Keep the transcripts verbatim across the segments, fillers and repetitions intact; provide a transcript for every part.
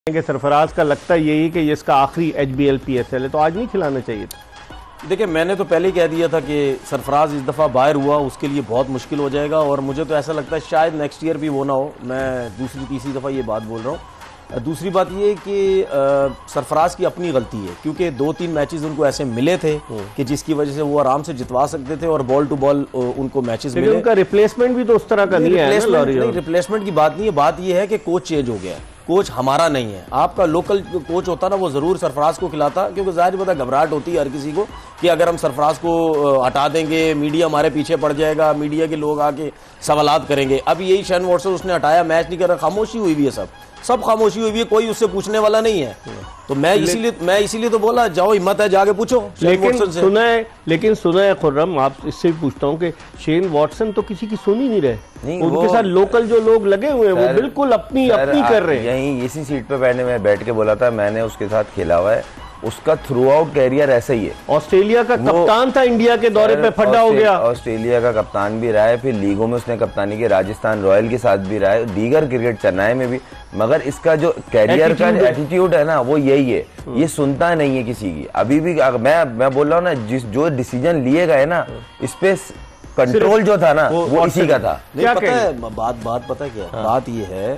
कि सरफराज का लगता यही कि ये इसका आखिरी H B L P S L है, तो आज नहीं खिलाना चाहिए था। देखिए, मैंने तो पहले ही कह दिया था कि सरफराज इस दफ़ा बाहर हुआ उसके लिए बहुत मुश्किल हो जाएगा, और मुझे तो ऐसा लगता है शायद नेक्स्ट ईयर भी वो ना हो। मैं दूसरी तीसरी दफ़ा ये बात बोल रहा हूँ। दूसरी बात ये कि सरफराज की अपनी गलती है, क्योंकि दो तीन मैचेस उनको ऐसे मिले थे कि जिसकी वजह से वो आराम से जितवा सकते थे और बॉल टू बॉल उनको मैचेस मिले। उनका रिप्लेसमेंट भी तो उस तरह का नहीं है। रिप्लेसमेंट रिप्लेसमेंट की बात नहीं है, बात ये है कि कोच चेंज हो गया है। कोच हमारा नहीं है, आपका लोकल कोच होता ना वो जरूर सरफराज को खिलाता, क्योंकि जाहिर पता घबराहट होती है हर किसी को कि अगर हम सरफराज को हटा देंगे मीडिया हमारे पीछे पड़ जाएगा, मीडिया के लोग आके सवालात करेंगे। अब यही शेन वॉटसन उसने हटाया, मैच नहीं कर रहा, खामोशी हुई हुई है, सब सब खामोशी हुई हुई है, कोई उससे पूछने वाला नहीं है। तो मैं इसीलिए मैं इसीलिए तो बोला जाओ, हिम्मत है जाके पूछो। लेकिन सुना है लेकिन सुना है खुर्रम, आप इससे भी पूछता हूँ कि शेन वॉटसन तो किसी की सुन ही नहीं रहे, नहीं, उनके साथ लोकल जो लोग लगे हुए हैं वो बिल्कुल अपनी अपनी कर रहे हैं। यहीं इसी सीट पे बैठने में बैठ के बोला था, मैंने उसके साथ खेला हुआ है, उसका थ्रू आउट कैरियर ऐसा ही है। ऑस्ट्रेलिया का कप्तान था, इंडिया के दौरे पे फड्डा हो गया। ऑस्ट्रेलिया का कप्तान भी रहा है, फिर लीगों में उसने कप्तानी की, राजस्थान रॉयल के साथ भी रहा है, दीगर क्रिकेट चेन्नई में भी। मगर इसका जो कैरियर का एटीट्यूड है ना वो यही है, ये सुनता नहीं है किसी की। अभी भी मैं मैं बोल रहा हूँ ना, जिस जो डिसीजन लिए गए ना इस पे कंट्रोल जो था ना वो, वो इसी का था। नहीं पता है बात बात पता है क्या हाँ। बात ये है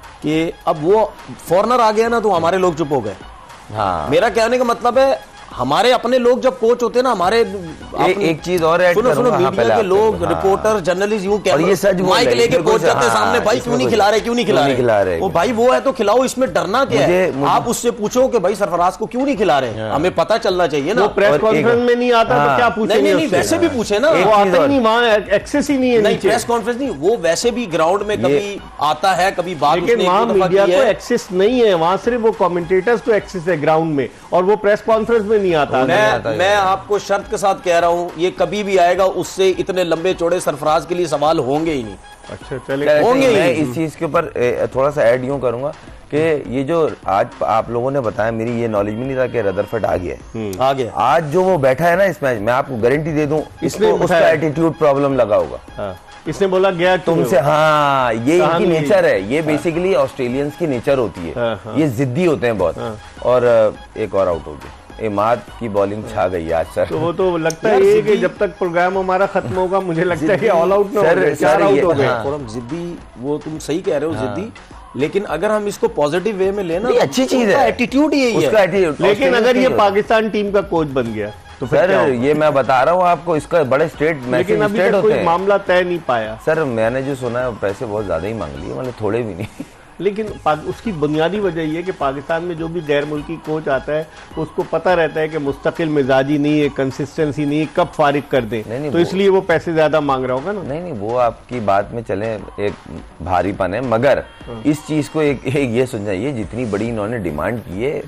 कि अब वो फॉरनर आ गया ना तो हमारे लोग चुप हो गए। हाँ। मेरा कहने का मतलब है हमारे अपने लोग जब कोच होते हैं ना, हमारे ए, एक चीज और ऐड सुनो सुनो मीडिया के लोग, रिपोर्टर, जर्नलिस्ट यूं कहते हैं, माइक लेके कोच करते हैं सामने, भाई क्यों नहीं खिला रहे क्यों नहीं खिला रहे वो भाई वो है तो खिलाओ, इसमें डरना क्या है? आप उससे पूछो कि भाई सरफराज को क्यों नहीं खिला रहे, हमें पता चलना चाहिए ना। प्रेस कॉन्फ्रेंस में नहीं आता तो क्या पूछेंगे? नहीं नहीं वैसे भी पूछे ना, वो आता ही नहीं, वहाँ एक्सेस ही नहीं है। नहीं प्रेस कॉन्फ्रेंस नहीं, वो वैसे भी ग्राउंड में कभी आता है कभी बात, लेकिन वहाँ मीडिया को एक्सेस नहीं है, वहाँ सिर्फ वो कमेंटेटर्स को एक्सेस है ग्राउंड में, और वो प्रेस कॉन्फ्रेंस में नहीं आता। मैं आपको शर्त के साथ कह रहा हूं, ये कभी भी आएगा उससे इतने लंबे चौड़े सरफराज के लिए सवाल होंगे ही नहीं। अच्छा चले होंगे ही। मैं इस चीज के ऊपर थोड़ा सा ऐड यूं करूंगा कि ये जो आज आप लोगों ने बताया, मेरी ये नॉलेज में नहीं था कि रदरफोर्ड आ गया आ गया आज जो वो बैठा है ना इस मैच में, आपको गारंटी दे दूं इसको उसका एटीट्यूड प्रॉब्लम लगा होगा। इसने बोला गया तुमसे, हाँ ये इनकी नेचर है, ये बेसिकली ऑस्ट्रेलियंस की नेचर होती है, ये जिद्दी होते हैं बहुत। और एक और आउट हो गया, इमाद की बॉलिंग छा गई आज सर। तो वो तो लगता है कि जब तक प्रोग्राम हमारा खत्म होगा मुझे लगता है कि ऑल आउट ना हो, चार आउट हो गए। जिद्दी, वो तुम सही कह रहे हो जिद्दी, लेकिन अगर हम इसको पॉजिटिव वे में लेना, अच्छी चीज है, एटीट्यूड यही है। लेकिन अगर ये पाकिस्तान टीम का कोच बन गया तो सर ये मैं बता रहा हूँ आपको, इसका बड़े स्टेट मैसेज स्टेट होते हैं। मामला तय नहीं पाया सर, मैंने जो सुना है पैसे बहुत ज्यादा ही मांग लिए, मतलब थोड़े भी नहीं। लेकिन उसकी बुनियादी वजह यह है कि पाकिस्तान में जो भी गैर मुल्की कोच आता है उसको पता रहता है कि मुस्तकिल मिजाजी नहीं है, कंसिस्टेंसी नहीं है, कब फारिग कर दे, तो इसलिए वो पैसे ज्यादा मांग रहा होगा ना। नहीं नहीं वो आपकी बात में चले एक भारीपन है, मगर इस चीज को एक, एक ये समझाइए, जितनी बड़ी इन्होंने डिमांड की है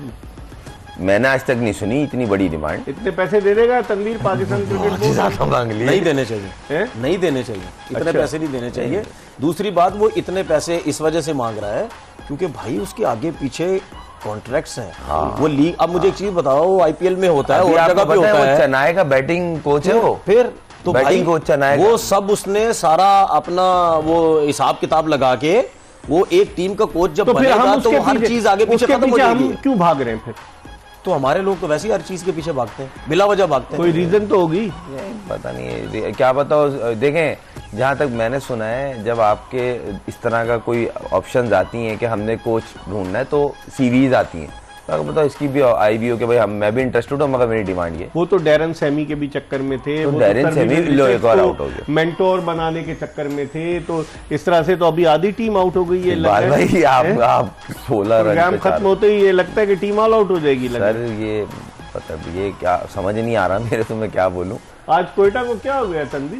मैंने आज तक नहीं सुनी इतनी बड़ी डिमांड। इतने पैसे दे देगा तनवीर पाकिस्तान क्रिकेट बोर्ड? मांग लिए नहीं देने चाहिए, नहीं देने चाहिए, इतने अच्छा। पैसे नहीं देने चाहिए। दूसरी बात, वो इतने पैसे इस वजह से मांग रहा है क्योंकि भाई उसके आगे पीछे कॉन्ट्रैक्ट्स हैं। हाँ। वो लीग, अब मुझे एक चीज बताओ, वो आईपीएल में होता है और जगह पे होता है, चेन्नई का बैटिंग कोच है वो, फिर तो बैटिंग कोच चेन्नई, वो सब उसने सारा अपना वो हिसाब किताब लगा के, वो एक टीम का कोच जब बनेगा तो हर चीज आगे पीछे खत्म हो जाएगी। क्यों भाग रहे हैं फिर? तो हमारे लोग तो वैसे ही हर चीज के पीछे भागते हैं, बिला वजह भागते हैं। कोई रीजन तो होगी, पता नहीं क्या बताओ। देखें जहां तक मैंने सुना है, जब आपके इस तरह का कोई ऑप्शंस आती हैं कि हमने कोच ढूंढना है तो सीवीज आती हैं, तो बताओ इसकी भी आई भी हो कि भाई हम मैं भी इंटरेस्टेड हूँ, मगर मेरी डिमांड ये। वो तो डैरन सेमी के भी चक्कर में थे, तो डैरन सेमी लो एक और आउट हो गया, मेंटोर बनाने के चक्कर में थे, तो इस तरह से तो अभी आधी टीम आउट हो गई है। भाई आप आप सोलह रन खत्म होते ही ये लगता है कि टीम ऑल आउट हो जाएगी। सर ये पता ये क्या समझ नहीं आ रहा मेरे, तो मैं क्या बोलूँ। आज कोयटा को क्या हो गया तनवीर?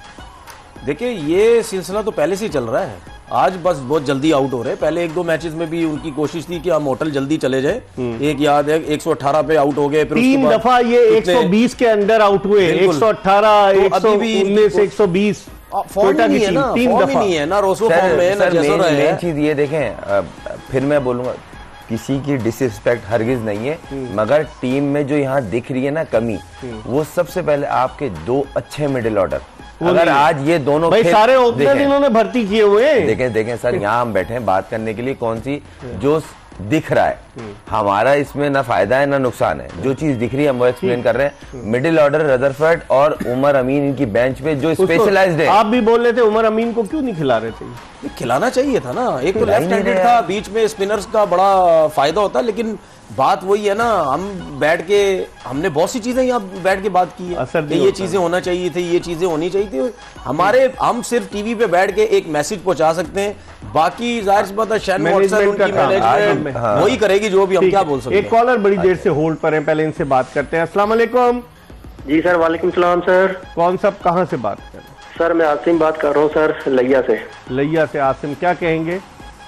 देखिए ये सिलसिला तो पहले से ही चल रहा है, आज बस बहुत जल्दी आउट हो रहे हैं। पहले एक दो मैचेस में भी उनकी कोशिश थी कि हम होटल जल्दी चले जाए, एक याद है एक सौ अठारह पे आउट हो गए, फिर तीन दफा ये एक सौ बीस के अंदर आउट हुए, एक सौ अठारह, एक सौ उन्नीस, एक सौ बीस। फॉर्म नहीं है ना, तीन दफा नहीं है ना, रोसो फॉर्म में ना, जैसा रहे हैं। चीज ये देखें, फिर मैं बोलूंगा किसी की डिसरिस्पेक्ट हरगिज नहीं है, मगर टीम में जो यहाँ दिख रही है ना कमी, वो सबसे पहले आपके दो अच्छे मिडिल ऑर्डर, अगर आज ये दोनों भाई सारे ओपनर इन्होंने भर्ती किए हुए हैं। देखें देखें सर, यहाँ हम बैठे हैं बात करने के लिए, कौन सी जो दिख रहा है, हमारा इसमें ना फायदा है ना नुकसान है। जो चीज दिख रही है हम वो एक्सप्लेन कर रहे हैं। मिडिल ऑर्डर रदरफोर्ड और उमर अमीन इनकी बेंच पे जो स्पेशलाइज्ड है। आप भी बोल रहे थे उमर अमीन को क्यों नहीं खिला रहे थे? खिलाना चाहिए था ना, एक तो लेफ्ट हैंडेड था, बीच में स्पिनर्स का बड़ा फायदा होता, लेकिन बात वही है ना, हम बैठ के हमने बहुत सी चीजें यहाँ बैठ के बात की है कि ये चीजें होना चाहिए थी, ये चीजें होनी चाहिए थी। हमारे हम सिर्फ टीवी पे बैठ के एक मैसेज पहुंचा सकते हैं, बाकी जाहिर सी बात है शैन वॉटसन उनकी मैनेजमेंट वही करेगी, जो भी हम क्या बोल सकते हैं। एक कॉलर बड़ी देर से होल्ड पर है, पहले इनसे बात करते हैं। अस्सलाम वालेकुम। जी सर, वालेकुम सलाम सर। कौन सब कहाँ से बात कर रहे हैं? सर मैं आसिम बात कर रहा हूँ सर, लैया से। लैया से आसिम, क्या कहेंगे?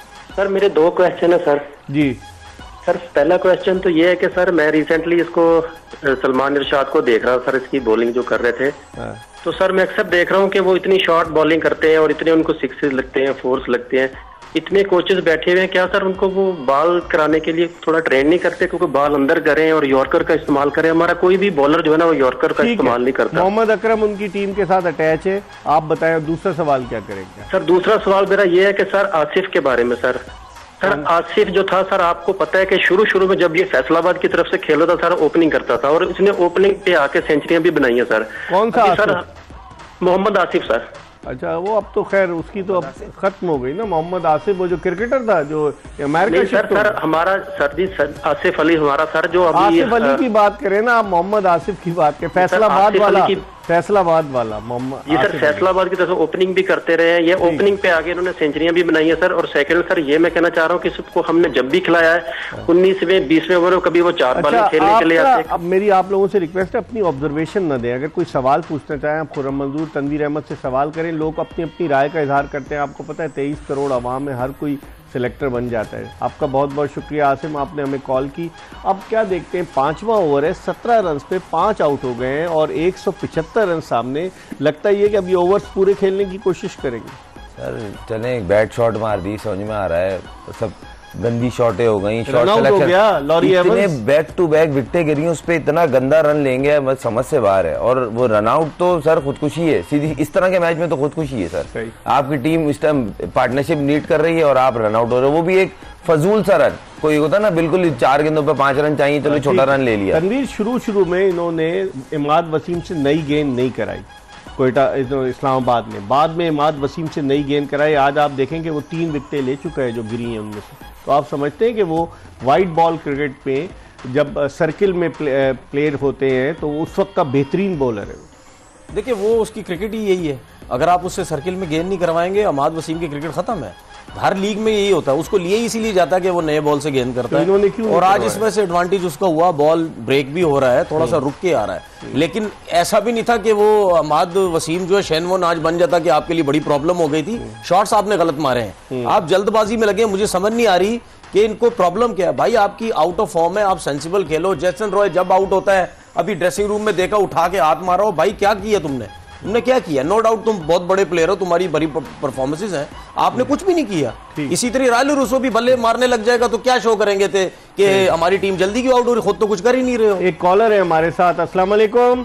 सर मेरे दो क्वेश्चन है सर। जी सर, पहला क्वेश्चन तो ये है कि सर मैं रिसेंटली इसको सलमान इरशाद को देख रहा हूँ सर, इसकी बॉलिंग जो कर रहे थे। हाँ। तो सर मैं अक्सर देख रहा हूँ कि वो इतनी शॉर्ट बॉलिंग करते हैं और इतने उनको सिक्सेस लगते हैं, फोर्स लगते हैं, इतने कोचेस बैठे हुए हैं, क्या सर उनको वो बॉल कराने के लिए थोड़ा ट्रेन नहीं करते, क्योंकि बॉल अंदर करें और यॉर्कर का इस्तेमाल करें? हमारा कोई भी बॉलर जो है ना वो यॉर्कर का इस्तेमाल नहीं करता। मोहम्मद अकरम उनकी टीम के साथ अटैच है, आप बताएं दूसरा सवाल क्या करेंगे? सर दूसरा सवाल मेरा ये है कि सर आसिफ के बारे में। सर सर आसिफ जो था सर, आपको पता है कि शुरू शुरू में जब ये फैसलाबाद की तरफ से खेला था सर, ओपनिंग करता था और इसने ओपनिंग पे आके सेंचुरियां भी बनाई है सर। कौन सा सर? मोहम्मद आसिफ सर। अच्छा, वो अब तो खैर उसकी तो अब खत्म हो गई ना, मोहम्मद आसिफ, वो जो क्रिकेटर था जो अमेरिका। सर सर हमारा सर जी सर आसिफ अली हमारा सर जो अभी आसिफ अली की बात करें ना, आप मोहम्मद आसिफ की बात करें, फैसलाबाद वाला, फैसलाबाद वाला मोहम्मद। ये सर फैसलाबाद की तरफ ओपनिंग भी करते रहे हैं, ये ओपनिंग पे आगे इन्होंने सेंचुरियां भी बनाई है सर। और सेकंड सर ये मैं कहना चाह रहा हूँ कि इसको हमने जब भी खिलाया है उन्नीसवें बीसवें ओवर में कभी वो चार बॉलिंग खेलने के लिए आते हैं। अब मेरी आप लोगों से रिक्वेस्ट है, अपनी ऑब्जर्वेशन न दें, अगर कोई सवाल पूछना चाहें आप खुर्रम मंजूर, तनवीर अहमद से सवाल करें। लोग अपनी अपनी राय का इजहार करते हैं, आपको पता है तेईस करोड़ अवाम है, हर कोई सिलेक्टर बन जाता है। आपका बहुत बहुत शुक्रिया आसिम, आपने हमें कॉल की। अब क्या देखते हैं, पांचवा ओवर है, सत्रह रन पे पांच आउट हो गए हैं और एक सौ पिछहत्तर रन सामने। लगता है कि अब ये ओवर्स पूरे खेलने की कोशिश करेंगे। सर चले एक बैट शॉट मार दी, समझ में आ रहा है, सब गंदी शॉटें हो गई, शॉट हो गया, लॉरी इतने बैक टू बैक विकेटें गिरी, उस पे इतना गंदा रन लेंगे, मतलब समझ से बाहर है। और वो रन आउट तो सर खुदकुशी है, सीधी इस तरह के मैच में तो खुदकुशी है सर। आपकी टीम इस टाइम पार्टनरशिप नीड कर रही है और आप रन आउट हो रहे हो, वो भी एक फजूल सा रन। कोई होता ना बिल्कुल चार गेंदों पे पांच रन चाहिए, चलो छोटा रन ले लिया। तनवीर, शुरू शुरू में इन्होंने इमाद वसीम से नई गेंद नहीं कराई कोयटा इस्लामाबाद में, बाद में इमाद वसीम से नई गेंद कराई। आज आप देखेंगे वो तीन विकेटें ले चुका है जो गिरी हैं उनमें से। तो आप समझते हैं कि वो वाइट बॉल क्रिकेट पे जब सर्किल में प्ले, प्लेयर होते हैं तो उस वक्त का बेहतरीन बॉलर है। देखिए वो उसकी क्रिकेट ही यही है, अगर आप उससे सर्किल में गेंद नहीं करवाएंगे, अमाद वसीम की क्रिकेट खत्म है। हर लीग में यही होता है, उसको लिए इसीलिए जाता है कि वो नए बॉल से गेंद करता तो है। और आज इसमें से एडवांटेज उसका हुआ, बॉल ब्रेक भी हो रहा है, थोड़ा सा रुक के आ रहा है। लेकिन ऐसा भी नहीं था कि वो अमाद वसीम जो है शैनवॉन आज बन जाता कि आपके लिए बड़ी प्रॉब्लम हो गई थी। शॉट्स आपने गलत मारे हैं, आप जल्दबाजी में लगे, मुझे समझ नहीं आ रही कि इनको प्रॉब्लम क्या है। भाई आपकी आउट ऑफ फॉर्म है, आप सेंसिबल खेलो। जैसन रॉय जब आउट होता है, अभी ड्रेसिंग रूम में देखा उठा के हाथ मारो, भाई क्या किया तुमने, तुमने क्या किया? नो डाउट तुम बहुत बड़े प्लेयर हो, तुम्हारी बड़ी परफॉर्मेंसेस हैं, आपने कुछ भी नहीं किया। इसी तरह रायलू रूसो भी बल्ले मारने लग जाएगा तो क्या शो करेंगे थे कि हमारी टीम जल्दी क्यों आउट हो रही, खुद तो कुछ कर ही नहीं रहे हो। एक कॉलर है हमारे साथ। अस्सलाम वालेकुम।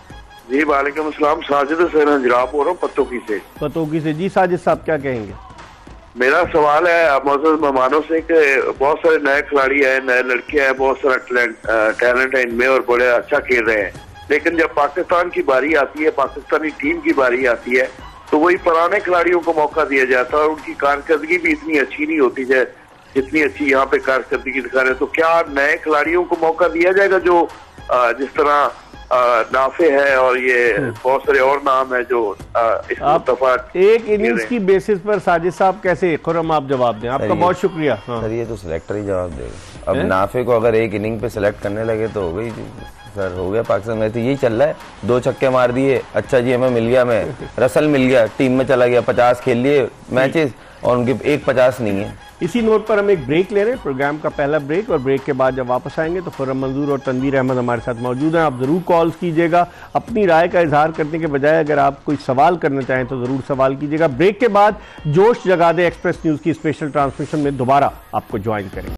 जी वालेकुम अस्सलाम, साजिद हुसैन हजराब हो रहा हूँ पतोकी से। पतोकी से जी, साजिद साहब क्या कहेंगे? मेरा सवाल है मौजूद मेहमानों से कि बहुत सारे नए खिलाड़ी हैं, नए लड़के हैं, बहुत सारा टैलेंट है इनमें और बड़े अच्छा खेल रहे हैं, लेकिन जब पाकिस्तान की बारी आती है, पाकिस्तानी टीम की बारी आती है, तो वही पुराने खिलाड़ियों को मौका दिया जाता है और उनकी कारकर्दगी भी इतनी अच्छी नहीं होती है जितनी अच्छी यहाँ पे कारकर्दगी दिखा रहे हैं। तो क्या नए खिलाड़ियों को मौका दिया जाएगा जो जिस तरह नाफे है और ये बहुत सारे और नाम है जो इस आप एक इनिंग्स की बेसिस पर साजिद साहब कैसे, खुर्रम आप जवाब दें। आपका बहुत शुक्रिया। हाँ। सर ये तो सिलेक्टर ही जवाब देगा। अब नाफे को अगर एक इनिंग पे सिलेक्ट करने लगे तो हो गई सर, हो गया पाकिस्तान में। तो यही चल रहा है, दो छक्के मार दिए, अच्छा जी हमें मिल गया, मैं रसल मिल गया, टीम में चला गया, पचास खेल लिए मैचेस और उनके एक पचास नहीं है। इसी नोट पर हम एक ब्रेक ले रहे हैं, प्रोग्राम का पहला ब्रेक, और ब्रेक के बाद जब वापस आएंगे तो खुर्रम मंजूर और तनवीर अहमद हमारे साथ मौजूद हैं। आप ज़रूर कॉल्स कीजिएगा, अपनी राय का इजहार करने के बजाय अगर आप कोई सवाल करना चाहें तो ज़रूर सवाल कीजिएगा। ब्रेक के बाद जोश जगा दे एक्सप्रेस न्यूज़ की स्पेशल ट्रांसमिशन में दोबारा आपको ज्वाइन करेंगे।